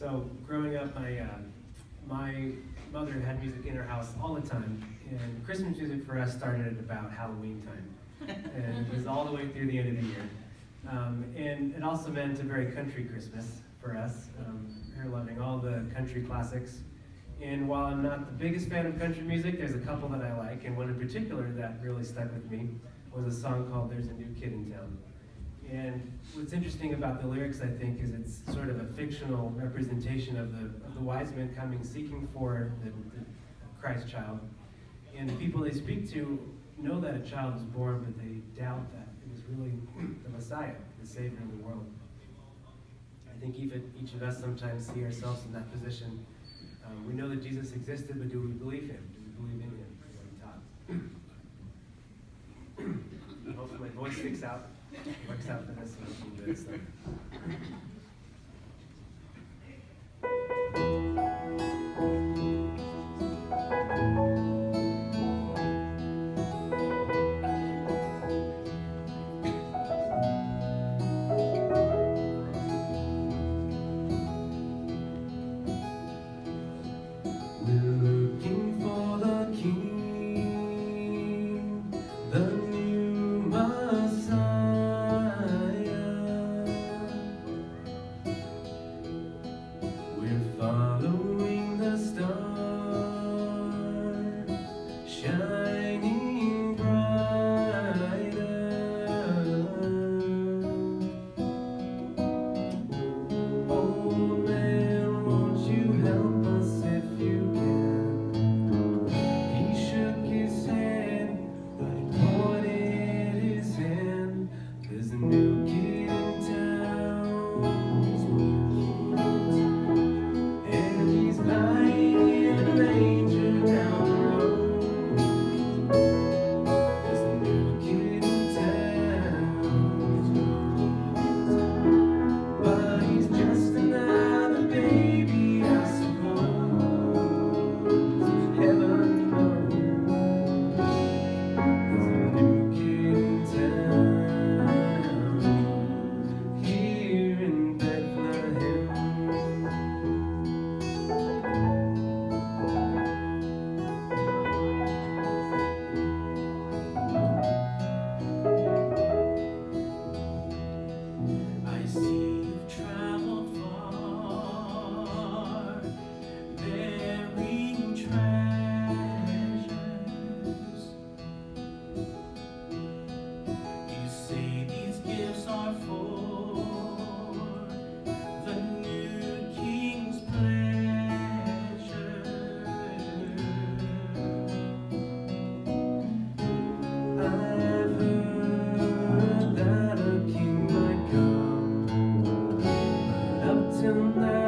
So growing up, my mother had music in her house all the time, and Christmas music for us started at about Halloween time, and it was all the way through the end of the year. And it also meant a very country Christmas for us, her loving all the country classics. And while I'm not the biggest fan of country music, there's a couple that I like, and one in particular that really stuck with me was a song called There's a New Kid in Town. And what's interesting about the lyrics, I think, is it's sort of a fictional representation of the wise men coming seeking for the Christ child. And the people they speak to know that a child was born, but they doubt that it was really the Messiah, the Savior of the world. I think each of us sometimes see ourselves in that position. We know that Jesus existed, but do we believe him? Do we believe in him and what he taught? Hopefully my voice sticks out. Works out for this one a little bit. So. Tonight